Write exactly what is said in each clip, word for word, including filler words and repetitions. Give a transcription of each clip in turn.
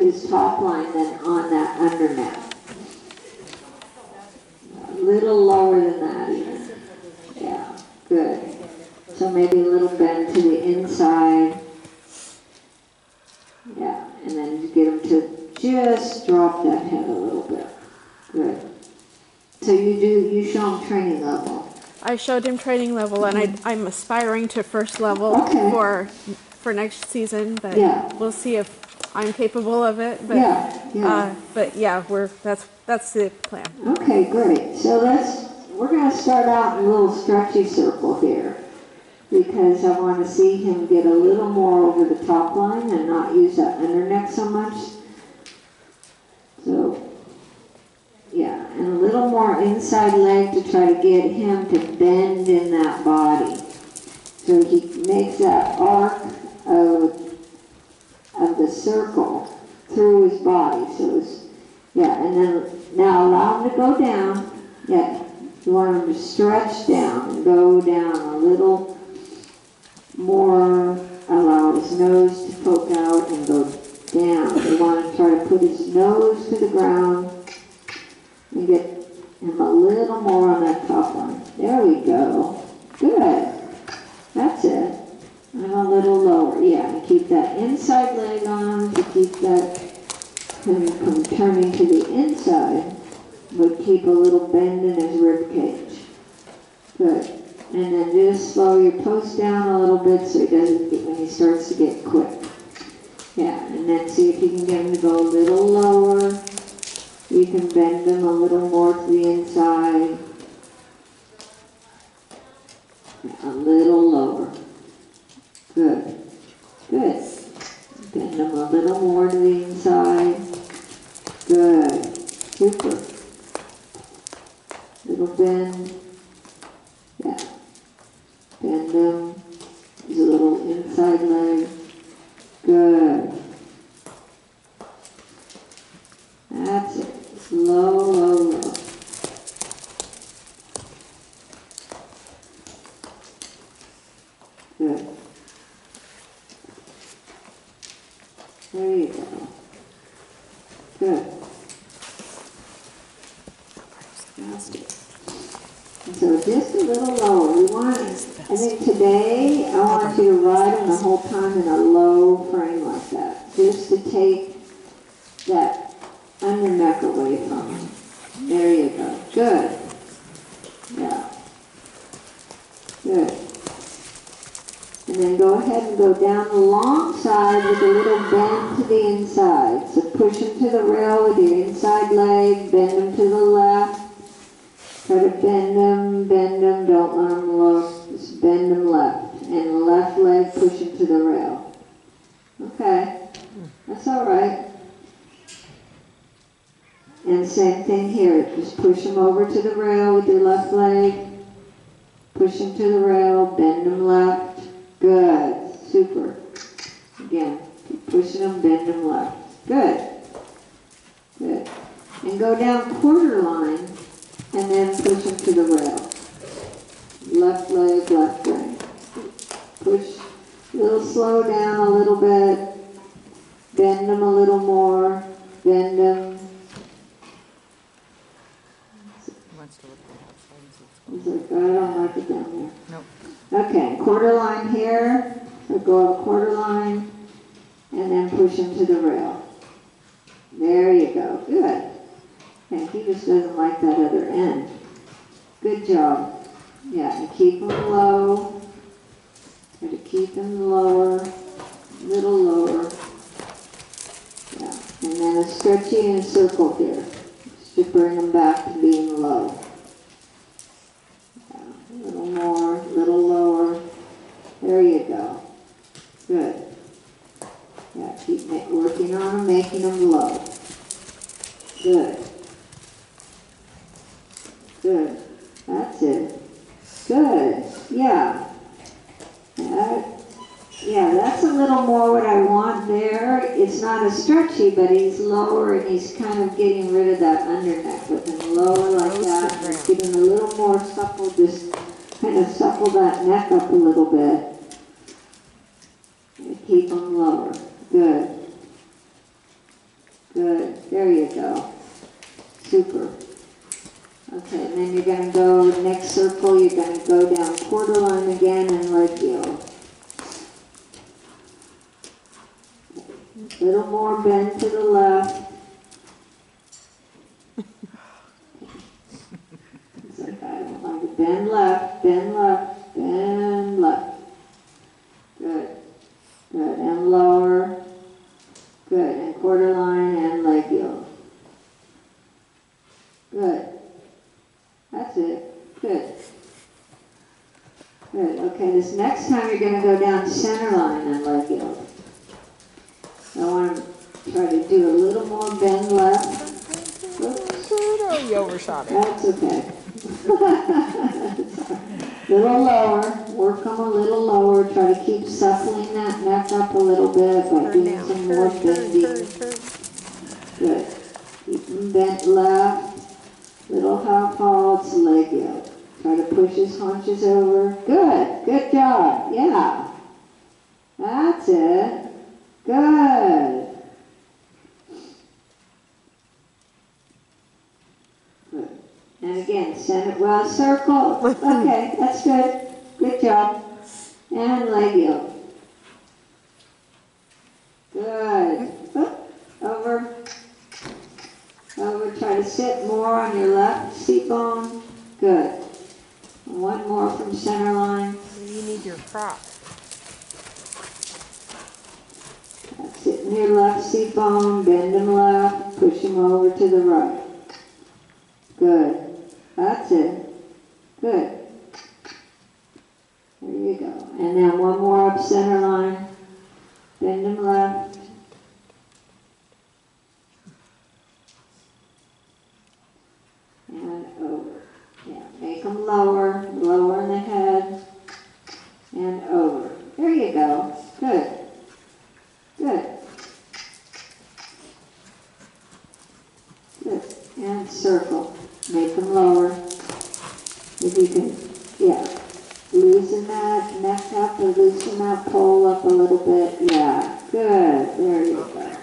his top line than on that under neck. A little lower than that even. Yeah, good. So maybe a little bend to the inside. Yeah, and then you get him to just drop that head a little bit. Good. So you do, you show him training level. I showed him training level, and I, I'm aspiring to first level okay. for for next season. But yeah. we'll see if I'm capable of it. But yeah, yeah. Uh, but yeah, we're that's that's the plan. Okay, great. So let's we're going to start out in a little stretchy circle here, because I want to see him get a little more over the top line and not use that under neck so much. So. Yeah, and a little more inside leg to try to get him to bend in that body. So he makes that arc of, of the circle through his body. So it's, yeah, and then now allow him to go down. Yeah, you want him to stretch down and go down a little more. Allow his nose to poke out and go down. You want to try to put his nose to the ground. And get him a little more on that top line. There we go. Good. That's it. And a little lower. Yeah, and keep that inside leg on to keep that him from turning to the inside, but keep a little bend in his rib cage. Good. And then just slow your post down a little bit so he doesn't get, when he starts to get quick. Yeah, and then see if you can get him to go a little lower. You can bend them a little more to the inside. A little lower. Good. Good. Bend them a little more to the inside. Good. Super. Little bend. Yeah. Bend them. Use a little inside leg. Good. That's it. Low, low, low. Good. There you go. Good. And so just a little lower. We want, I think today, I want you to ride him the whole time in a low frame like that. Just to take that under neck away from him. There you go. Good. Yeah. Good. And then go ahead and go down the long side with a little bend to the inside. So push him to the rail with your inside leg, bend him to the left. Try to bend him, bend him, don't let him look. Just bend him left. And the left leg, push him to the rail. Okay. That's all right. And same thing here, just push him over to the rail with your left leg, push him to the rail, bend him left, good, super. Again, keep pushing him, bend him left, good, good. And go down quarter line, and then push him to the rail. Left leg, left leg. Push, a little slow down a little bit, bend him a little more, bend him. He's like, I don't like it down there. Nope. Okay, quarter line here. So go up quarter line and then push him to the rail. There you go. Good. And he just doesn't like that other end. Good job. Yeah, and keep him low. Try to keep him lower. A little lower. Yeah. And then a stretchy in a circle here. Just to bring him back to being low. A little more, a little lower. There you go. Good. Yeah, keep working on them, making them low. Good. Good. That's it. Good. Yeah. That, yeah, that's a little more what I want there. It's not as stretchy, but he's lower and he's kind of getting rid of that underneck with him lower like that. And getting a little more supple, just kind of supple that neck up a little bit. And keep him lower. Good. Good. There you go. Super. Okay, and then you're going to go, next circle, you're going to go down quarter line again and leg yield. A little more bend to the left. It's like I don't like it. Bend left, bend left, bend left. Good. Good. And lower. Good. And quarter line and leg yield. Good. That's it. Good. Good. Okay, this next time you're going to go down center line and leg yield. I want to try to do a little more bend left. Whoops. Oh, you overshot it. That's okay. Little lower. Work them a little lower. Try to keep suckling that neck up a little bit by Turn doing down. some more Turn, turn, bending. turn, turn. Good. Keep them bent left. Little half halts, leg yield. Try to push his haunches over. Good. Good job. Yeah. That's it. Good. Good. And again, send it well, circle. Okay, that's good. Good job. And leg yield. Good. Oop. Over. Over. Try to sit more on your left seat bone. Good. One more from center line. You need your prop. Sit in your left seat bone, bend him left, push him over to the right. Good. That's it. Good. There you go. And then one more up center line. Bend him left. And over. Yeah, make them lower, lower in the head, and over. There you go. Good. Good. Good. And circle. Make them lower. If you can, yeah. Loosen that neck up or loosen that pole up a little bit. Yeah. Good. There you go.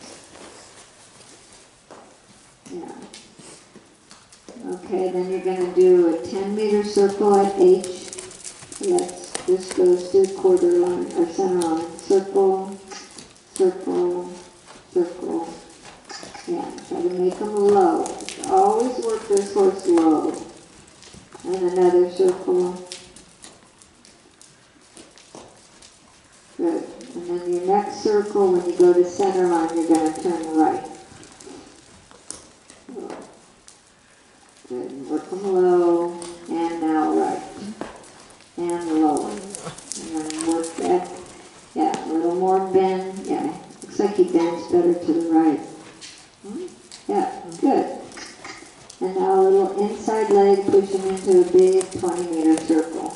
Yeah. Okay, then you're going to do a ten meter circle at H. Let's, this goes to quarter line or center line. Circle. Circle, circle. Yeah, try to make them low. Always work this horse low. And another circle. Good. And then your next circle, when you go to center line, you're going to turn right. Good. Work them low. And now right. And low. And then work that. Yeah, a little more bend. Yeah, looks like he bends better to the right. Yeah, good. And now a little inside leg, push him into a big twenty meter circle.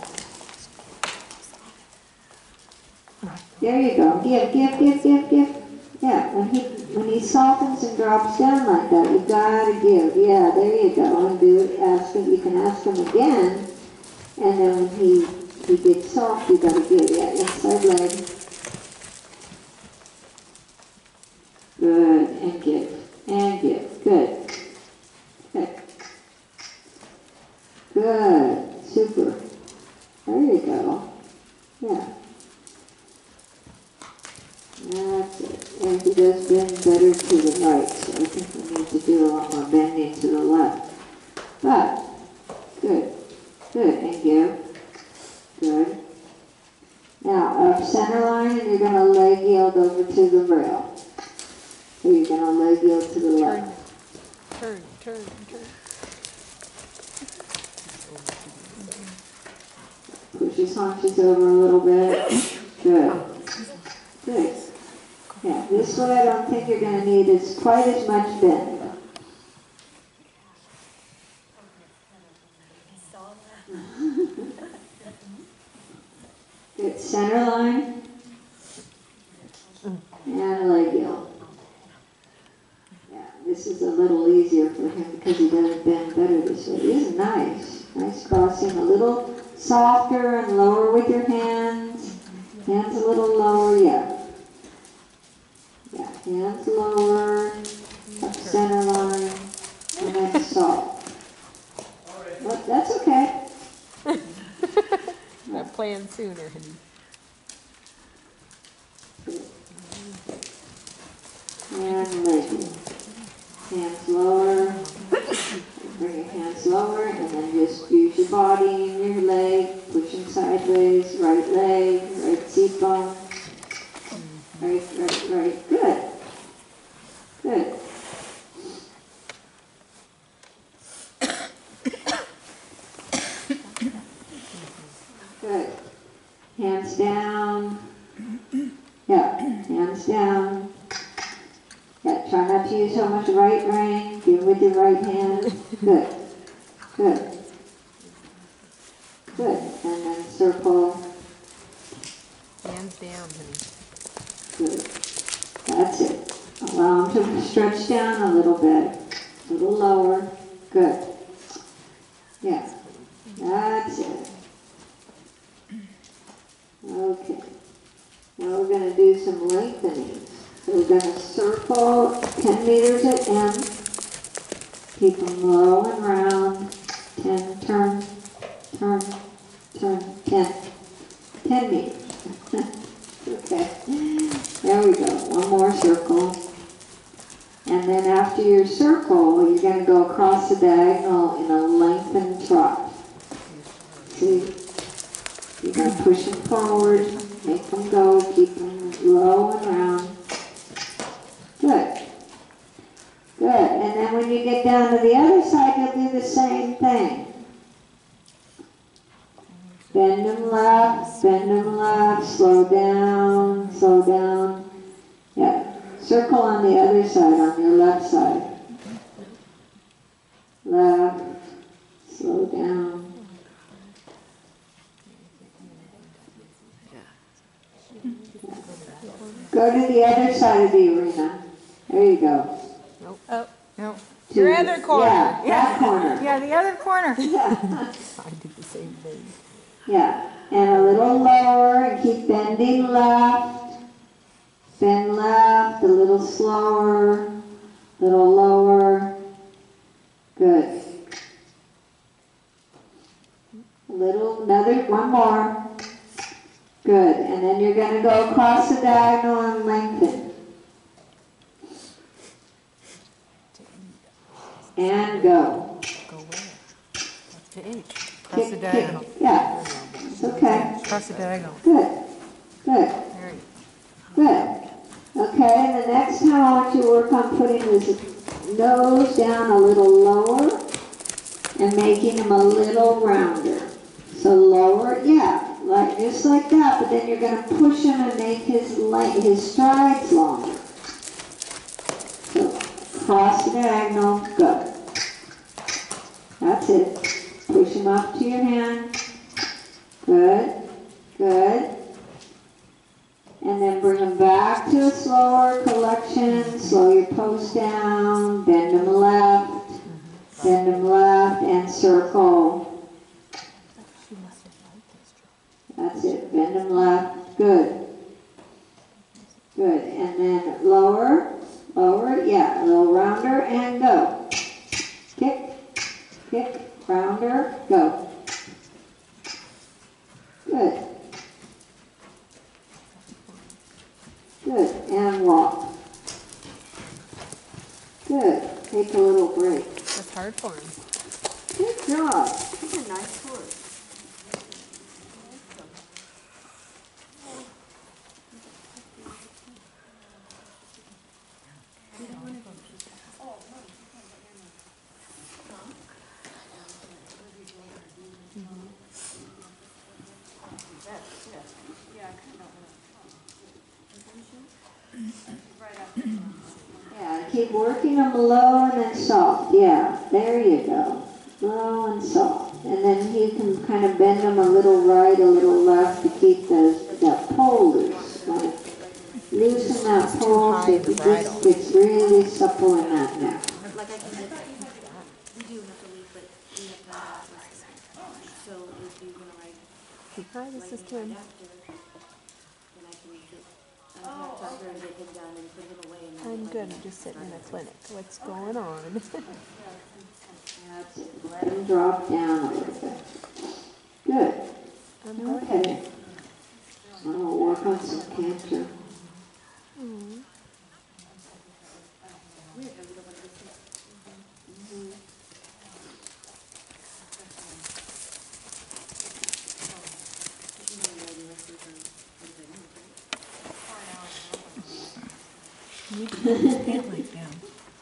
There you go. Give, give, give, give, give. Yeah, when he when he softens and drops down like that, you gotta give. Yeah, there you go. And do it. Ask him. You can ask him again. And then when he he gets soft, you gotta give. Yeah, inside leg. Good, and give, and give, good, good, good, super, there you go, yeah, that's it, and he does bend better to the right, so I think we need to do a lot more bending to the left, but, good, good, and give, good, now up center line, and you're going to leg yield over to the rail. So you're going to leg yield to the left. Turn, turn, turn. Push his haunches over a little bit. Good. Good. Yeah, this one I don't think you're going to need is quite as much bend. Good. Center line. And leg yield. Yeah, this is a little easier for him because he doesn't bend better this way. This is nice. Nice crossing. A little softer and lower with your hands. Hands a little lower, yeah. Yeah, hands lower. center line, and then soft. Well, that's okay. I'm playing sooner, honey. And ready. Hands lower. Bring your hands lower, and then just use your body and your leg, pushing sideways, right leg, right seat bone. Right, right, right. Good. Good. Good. Hands down. Yeah, hands down. Yeah, try not to use so much right rein. Give with your right hand. Good. Good. Good. And then circle. Hands down, honey. Good. That's it. Allow them to stretch down a little bit. A little lower. Good. Yeah. That's it. Okay. Now we're going to do some lengthening. So we're going to circle ten meters at M. Keep them low and round. ten, turn, turn, turn, ten. ten meters. Okay. There we go. One more circle. And then after your circle, you're going to go across the diagonal in a lengthened trot. See? You're going to push them forward, make them go, keep them low and round. Good. Good. And then when you get down to the other side, you'll do the same thing. Bend them left, bend them left, slow down, slow down. Yeah. Circle on the other side, on your left side. Left, slow down. Go to the other side of the arena. There you go. Nope. Oh, no. To- Your other corner. Yeah, that corner. Yeah, the other corner. Yeah. I do the same thing. Yeah. And a little lower, and keep bending left. Bend left, a little slower, a little lower. Good. A little, another, one more. Good. And then you're going to go across the diagonal and lengthen. And go. Go where? To H. Across Kick, the kick. diagonal. Yeah. It's okay. Across the diagonal. Good. Good. There you Good. Okay, and the next time I want you to work on putting his nose down a little lower and making him a little rounder. So lower, yeah, like just like that, but then you're going to push him and make his length, his strides longer. So cross the diagonal, go. That's it. Push him up to your hand. Good, good. And then bring them back to a slower collection. Slow your post down. Bend them left. Bend them left and circle. That's it. Bend them left. Good. Good. And then lower. Lower. Yeah. A little rounder and go. Kick. Kick. Rounder. Go. Good. Good, and walk. Good, take a little break. That's hard for him. Good job. He's a nice horse. Yeah, keep working them low and then soft. Yeah, there you go. Low and soft. And then you can kind of bend them a little right, a little left to keep the, that pole loose. Like, loosen that pole so it just gets really supple in that neck. Like I can, we do have to leave, but we have to have that. So if you want to write, Hi, this is like Kim. right after, then I can get, uh, have to after and get him done and put him away and then. I'm like, good. I'm just sitting in a clinic. What's going on? That's it. Let him drop down a little bit. Good. Um, go ahead. Okay. I'll work on some cancer. Mm. Weird how you don't want to listen. You can put his pant leg down.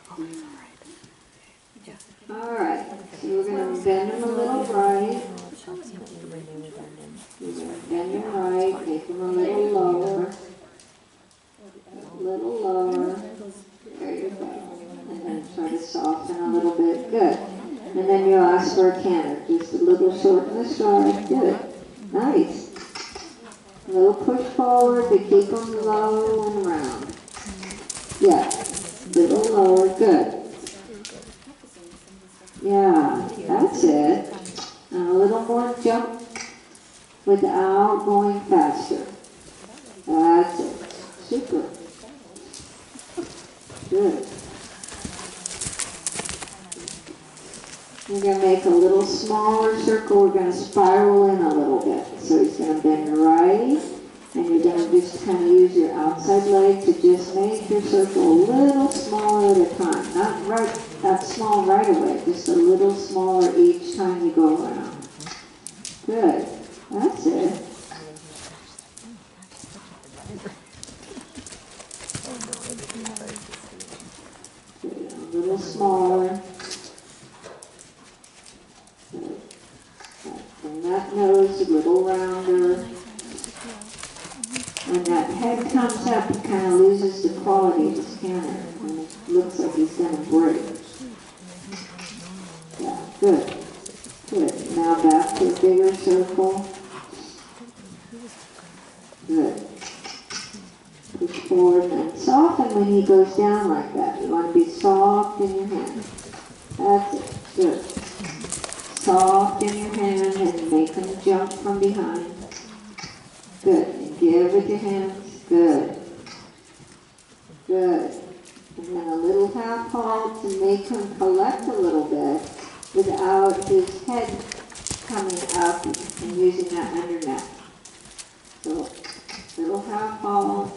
All right. So we're going to bend him a little right. Approximately when they were done in. We're going to bend him right. Make him a little lower. A little lower. There you go. And then try to soften a little bit. Good. And then you ask for a canter. Just a little short in the stride. Good. Nice. A little push forward to keep them low and round. Yeah. Little lower. Good. Yeah. That's it. And a little more jump without going faster. That's it. Super. Good. We're going to make a little smaller circle. We're going to spiral in a little bit. So he's going to bend right, and you're going to just kind of use your outside leg to just make your circle a little smaller at a time. Not right, that small right away, just a little smaller each time you go around. Good. That's it. Good. A little smaller. And that nose a little rounder. When that head comes up, he kind of loses the quality of his canter. And it looks like he's going to break. Yeah, good. Good. Now back to a bigger circle. Good. Push forward and soften when he goes down like that. You want to be soft in your hand. That's it. Good. Soft in your hand and make them jump from behind. Good. And give with your hands. Good. Good. And then a little half halt to make him collect a little bit without his head coming up and using that under neck. So, little half halt.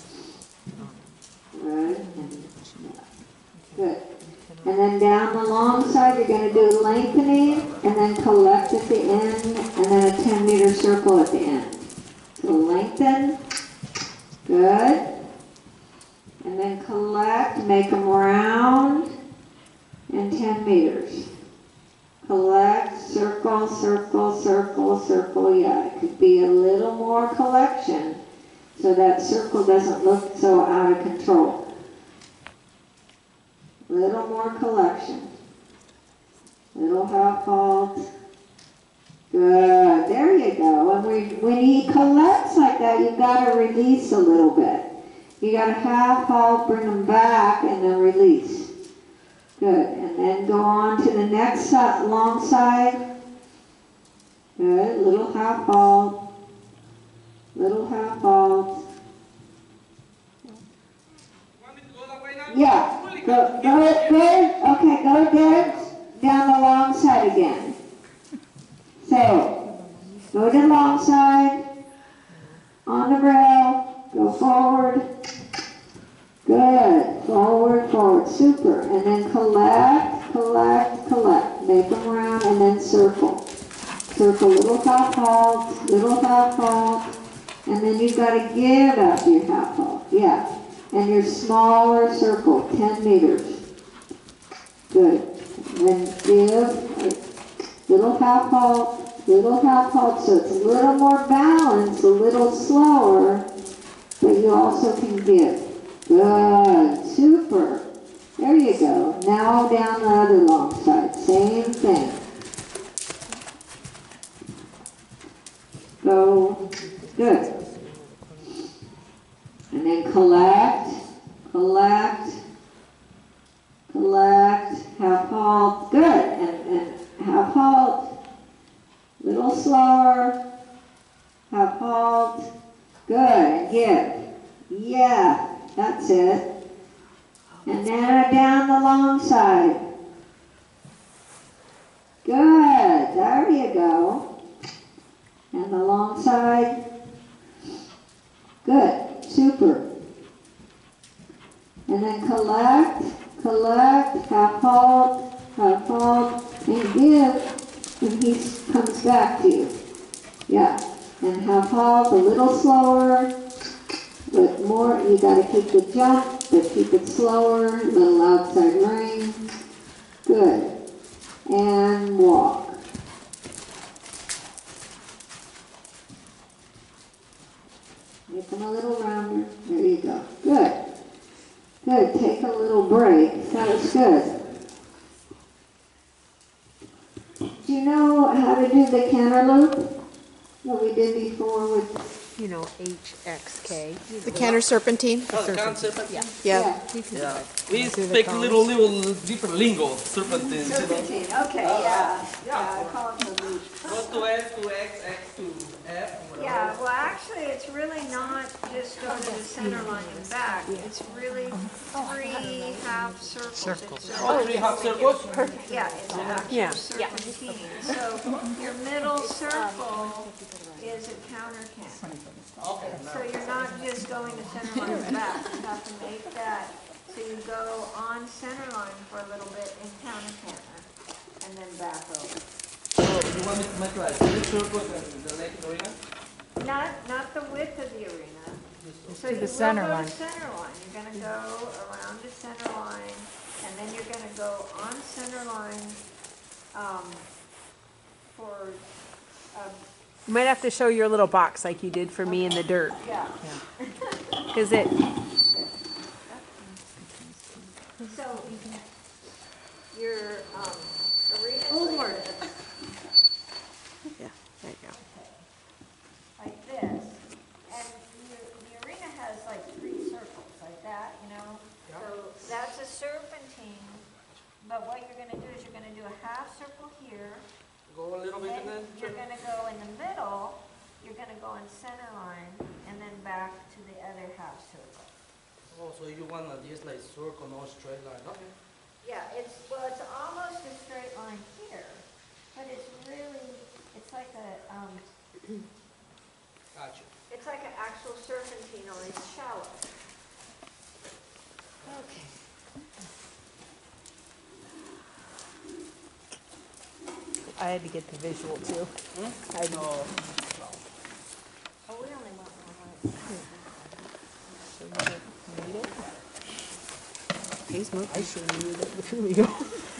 Good. And, yeah. Good. And then down the long side, you're going to do lengthening, and then collect at the end, and then a ten meter circle at the end. So lengthen. Good. And then collect, make them round, and ten meters. Collect, circle, circle, circle, circle. Yeah, it could be a little more collection, so that circle doesn't look so out of control. Little more collection. Little half halt. Good. There you go. And we, when he collects like that, you've got to release a little bit. You got to half halt, bring him back, and then release. Good. And then go on to the next side, long side. Good. Little half halt. Little half halt. Yeah. Go, go good. Okay, go good. Down the long side again. So, go to the long side. On the rail. Go forward. Good. Forward, forward. Super. And then collect, collect, collect. Make them round and then circle. Circle, little half halt, little half halt. And then you've got to give after your half halt. Yeah. And your smaller circle, ten meters. Good. Then give, little half halt, little half halt, so it's a little more balanced, a little slower, but you also can give. Good. Super. There you go. Now down the other long side. Same thing. Go. Good. And then collect, collect, collect, half halt, good, and, and half halt, little slower, half halt, good, and give, And down the long side. Good, there you go. And the long side. Good, super. And then collect, collect, half hold, half hold, and give, and he comes back to you. Yeah, and half hold a little slower, but more, you gotta keep the jump, but keep it slower, little outside ring. Good. And walk. Make them a little rounder. There you go. Good. Good. Take a little break. That was good. Do you know how to do the cantaloupe? What we did before with... You know, H X K. The canter serpentine. Oh, the can serpentine? Yeah. Yeah. You can Yeah. do it. We Do the speak cones. little, little different lingo, serpentine. Serpentine. Okay, yeah. Yeah, I call it the loop. Go to S to X, X to F. whatever. Yeah, well, actually, it's really not just go to the center line and back. It's really three half circles. Circles. Oh, three half circles? Perfect. Yeah, it's an actual Yeah. serpentine. So your middle circle is a counter canter. Okay. So you're not just going to center line and back. You have to make that, so you go on center line for a little bit in counter canter, and then back over. So you want me to make like three circles and the lake arena? Not, not the width of the arena. So to you the center will go line. to center line. You're gonna go around the center line, and then you're gonna go on center line, um, for, uh, You might have to show your little box like you did for me in the dirt. yeah. Because it, So, your, um, arena Oh, like Lord. this, Yeah, there you go. like this, and your, the arena has like three circles, like that, you know? So, that's a serpentine, but what you're gonna do is you're gonna do a half circle here. Go a little bit and Then then you're turn. gonna go in the middle, you're gonna go in center line, and then back to the other half circle. Oh, so you want to just like circle, no straight line. Okay. Yeah, it's, well, it's almost a straight line here, but it's really, it's like a, um, Gotcha. it's like an actual serpentine, only it's shallow. Okay. I had to get the visual too. I had to- No. Oh, we only want one. Need it? He's moving. I should have used it. Here we go.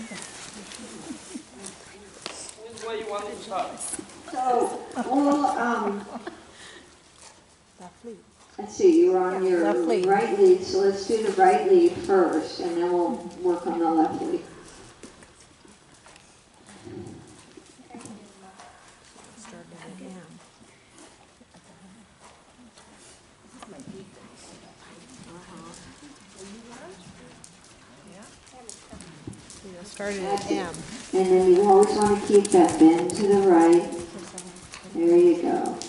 Which way you want it to start? So, well, um, Left lead. let's see, you're on Yeah, your left lead. right lead, so let's do the right lead first, and then we'll work on the left lead. Started at M. You know, started at M. And then you always want to keep that bend to the right. There you go.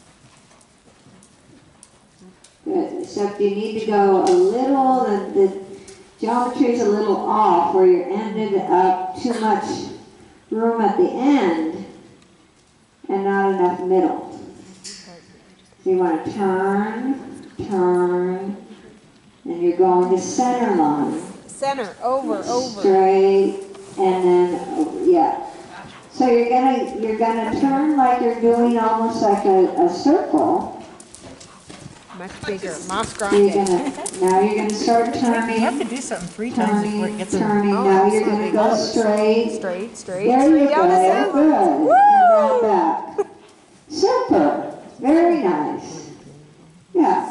Good, except you need to go a little, the, the geometry is a little off where you're ended up too much room at the end and not enough middle. So you want to turn, turn, and you're going to center line. Center, over, over. Straight, and then, oh, yeah. So you're gonna, you're gonna turn like you're doing almost like a, a circle. Much bigger. Mas So you're grande. gonna, now you're gonna start You have turning, to do something three times before it turning, gets in. turning. Oh, Now you're absolutely. gonna go straight. Straight, straight. There you straight down to go, center. good. And now back. Super, very nice. Yeah.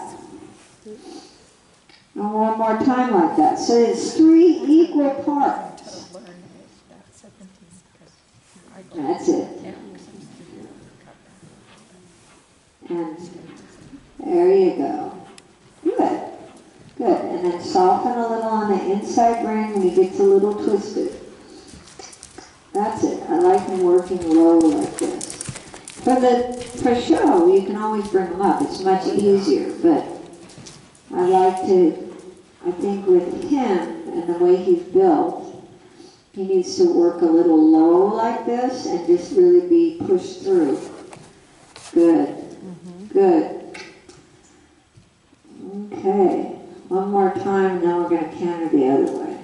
And one more time like that. So it's three equal parts. That's it. And there you go. Good. Good. And then soften a little on the inside ring when it gets a little twisted. That's it. I like them working low like this. For the for show, you can always bring them up. It's much easier, but I like to, I think with him and and the way he's built, he needs to work a little low like this and just really be pushed through. Good. Mm-hmm. Good. Okay. One more time, and now we're going to canter the other way.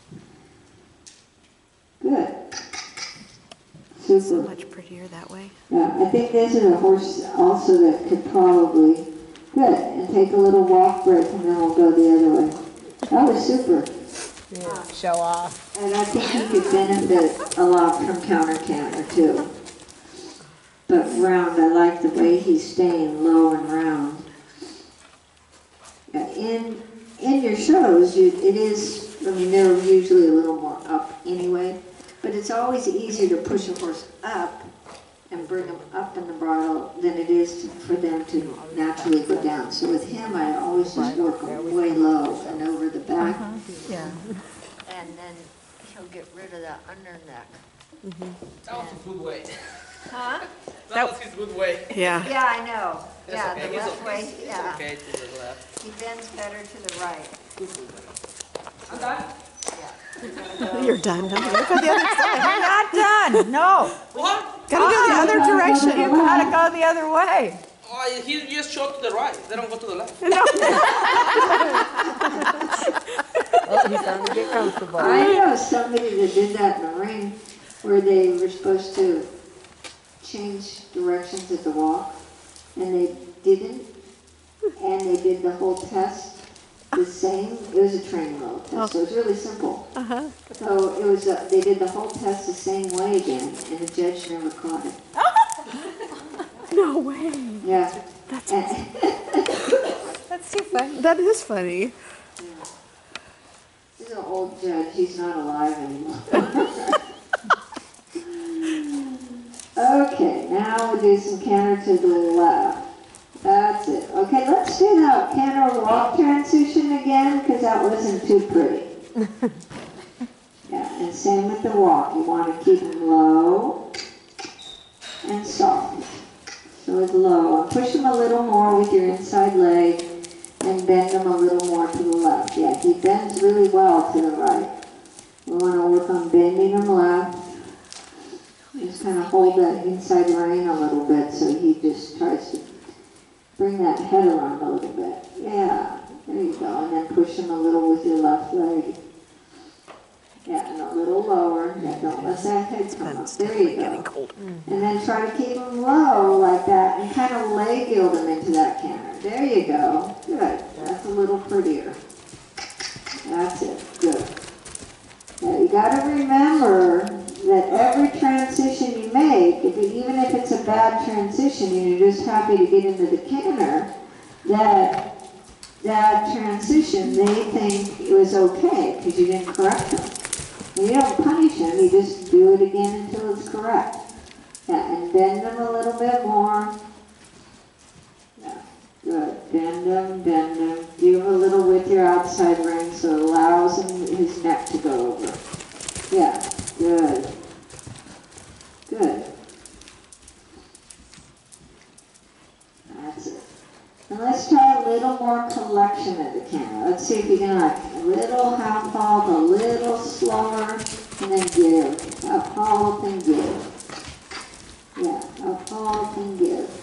Good. Super. So much prettier that way. Yeah, I think this is a horse also that could probably, good, and take a little walk break and then we'll go the other way. That was super. Yeah, show off. And I think he could benefit a lot from counter canter too. But round, I like the way he's staying low and round. Yeah, in, in your shows, you, it is, I mean, they're usually a little more up anyway. But it's always easier to push a horse up and bring them up in the bridle than it is to, for them to naturally go down. So with him, I always just work them way low and over the back. Uh-huh. Yeah. And then he'll get rid of that under neck. That was a good way. Huh? That, That- was his good way. Yeah. Yeah, I know. It's Yeah, okay. the It's left okay. way, It's yeah. okay to the left. He bends better to the right. I'm done. Yeah. You're done. Huh? Look at the other side. We're not done. No. What? Gotta go the other You direction. gotta go the other way. Oh, he just showed to the right. They don't go to the left. Oh, he's starting to get comfortable. I know somebody that did that in the ring where they were supposed to change directions at the walk and they didn't, and they did the whole test the same. It was a training level test, so it was really simple. Uh-huh. So it was, uh, they did the whole test the same way again, and the judge never caught it. No way. Yeah. That's And- That's too funny. That is funny. He's an old judge, he's not alive anymore. Okay, now we'll do some canter to the left. That's it. Okay, let's do that canter walk transition again, because that wasn't too pretty. Yeah, and same with the walk. You want to keep them low and soft. So it's low. And push them a little more with your inside leg and bend them a little more to the left. Yeah, he bends really well to the right. We want to work on bending them left. Just kind of hold that inside rein a little bit so he just tries to bring that head around a little bit. Yeah, there you go. And then push him a little with your left leg. Yeah, and a little lower. Yeah, don't let that head come up. There you go. And then try to keep him low like that and kind of leg yield him into that canter. There you go. Good. That's a little prettier. That's it. Good. Now you got to remember that every transition you make, if it, even if it's a bad transition and you're just happy to get into the canter, that that transition, they think it was okay because you didn't correct them. And you don't punish them, you just do it again until it's correct. Yeah, and bend them a little bit more. Yeah, good. Bend them, bend them. Give a little with your outside ring so it allows him, his neck to go over. Yeah, good. Good. That's it. And let's try a little more collection at the canter. Let's see if you can like a little half halt, a little slower, and then give. Up halt and give. Yeah, up halt and give.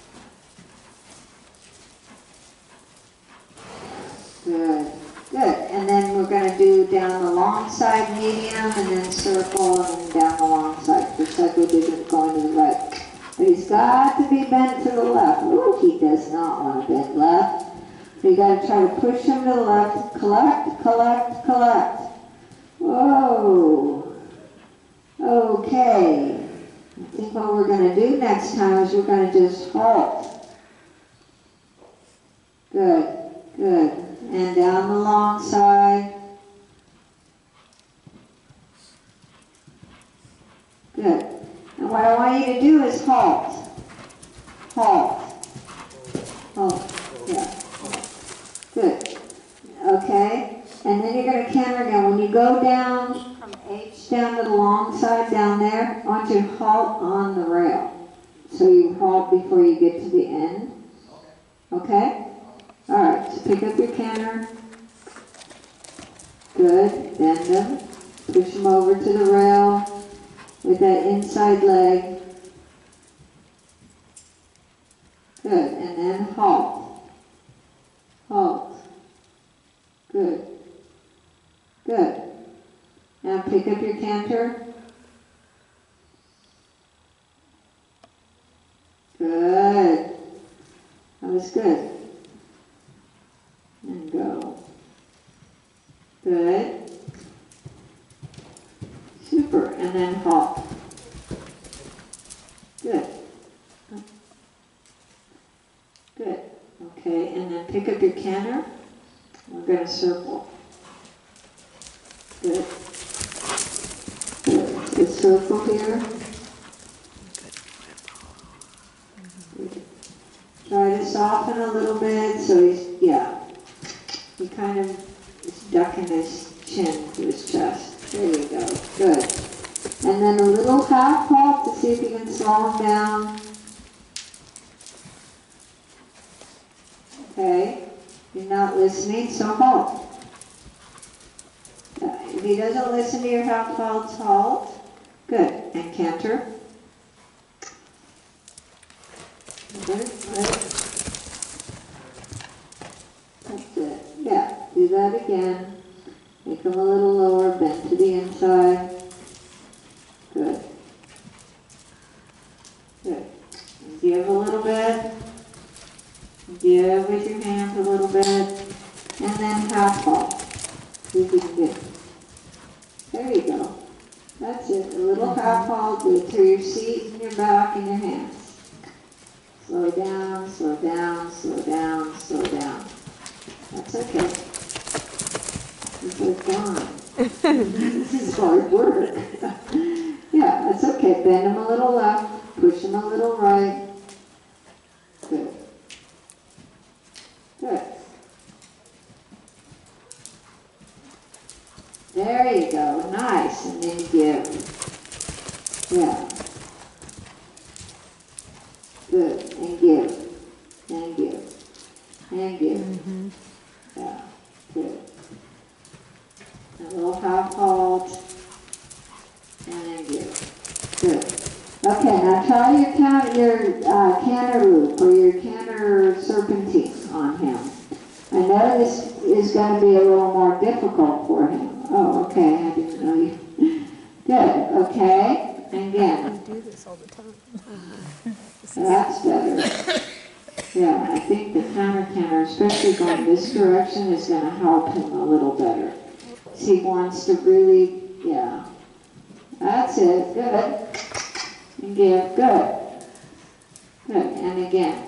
Good. Good. And then we're going to do down the long side medium and then circle and then down the long side. Just like we did going to the right. But he's got to be bent to the left. Ooh, he does not want to bend left. So you got to try to push him to the left. Collect, collect, collect. Whoa. Okay. I think what we're going to do next time is we're going to just halt. Good, good. And down the long side. Good. And what I want you to do is halt. Halt. Halt. Yeah. Good. Okay. And then you're going to canter again. When you go down from H down to the long side down there, I want you to halt on the rail. So you halt before you get to the end. Okay? All right, so pick up your canter. Good, bend them, push them over to the rail with that inside leg. Good, and then halt. Halt. Good. Good. Now pick up your canter. Good. That was good. And go. Good. Super. And then halt. Good. Good. Okay, and then pick up your canter. We're going to circle. Good. Good. The circle here. Good. Try to soften a little bit so he's, yeah. He kind of is ducking his chin to his chest. There you go. Good. And then a little half halt to see if you can slow him down. Okay. You're not listening, so halt. Uh, if he doesn't listen to your half halts, halt. Good. And canter. Good. Good. That's it. Yeah. Do that again. Make them a little lower, bend to the inside. Good. Good. And give a little bit. Give with your hands a little bit. And then half halt. See if you can get it. There you go. That's it. A little half halt. Do it through your seat and your back and your hands. Slow down, slow down, slow down, slow down. That's okay. It's like gone. This is hard work. Yeah, that's okay. Bend them a little left, push them a little right. Good. Good. There you go. Nice. And then give. Yeah. Good. And give. And give. And give. Mm-hmm. Yeah. Good. A little half halt. And then give. Good. Okay, now try your can your uh, canter loop or your canter serpentine on him. I know this is going to be a little more difficult for him. Oh, okay. I didn't know you. Good. Okay. And again. I do this all the time. That's better. Yeah, I think the counter canter, especially going this direction, is going to help him a little better. So he wants to really, yeah. That's it. Good. And give. Good. Good. And again.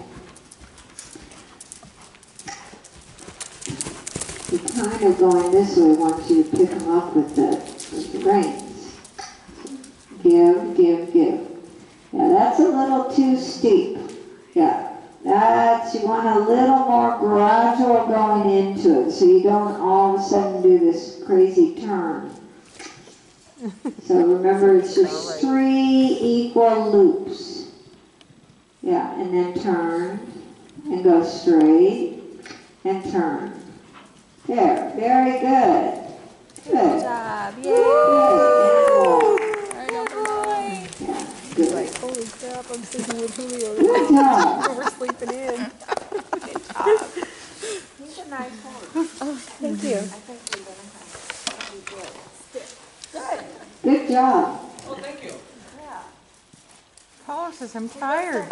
You're kind of going this way. I want you to pick him up with the, with the reins. Give, give, give. Yeah, that's a little too steep. Yeah, that's, you want a little more gradual going into it so you don't all of a sudden do this crazy turn. So remember, it's just three equal loops. Yeah, and then turn and go straight and turn. There, very good. Good. Good job. Yay! Good. Yeah, good. Like, holy crap, I'm sleeping with Julio. Good job. We're sleeping in. Good job. He's a nice horse. Oh, thank you. I think we're gonna have to do good. Good job. Oh, thank you. Yeah. Paula says I'm tired.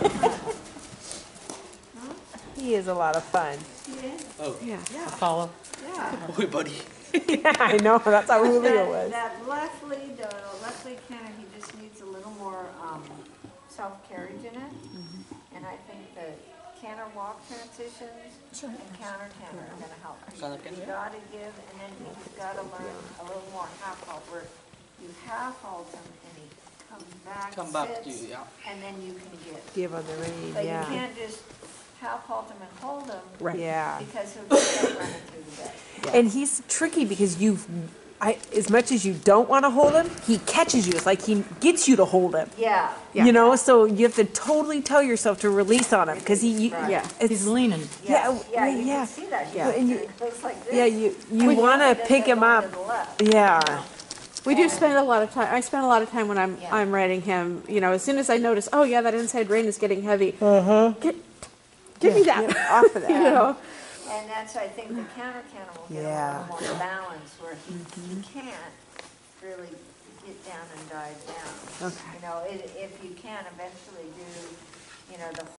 He is a lot of fun. Oh, Yeah. Paula. Yeah. boy, buddy. Yeah, I know. That's how Julio That, was. that Leslie, the Leslie Cannon, he just needs a little more um, self-carriage in it. And I think the canter walk transitions and counter canter are gonna help. Counter You canter? gotta give, and then you've gotta learn a little more half halt, where you half halt him and he comes back, Come back to sits, you, yeah. and then you can give. Give on the rein, But you yeah. can't just half halt him and hold him, Right. Yeah. because he'll just start running through the bed. And he's tricky because you've I, as much as you don't want to hold him, he catches you. It's like he gets you to hold him. Yeah. Yeah. You know, so you have to totally tell yourself to release on him because he, you, Right. Yeah. it's, He's leaning. yeah, Yeah, you yeah. can see that. Yeah. And you- It goes like this. yeah, you you When want to it pick doesn't him go up. to the left. Yeah, We do spend a lot of time. I spend a lot of time when I'm Yeah. I'm riding him. You know, as soon as I notice, oh yeah, that inside rein is getting heavy. uh-huh. Get, give me that. Get off of that. You know. And that's, I think, the counter cannon will get Yeah. a little more balance where he, he can't really get down and dive down. Okay. You know, i- if you can eventually do, you know, the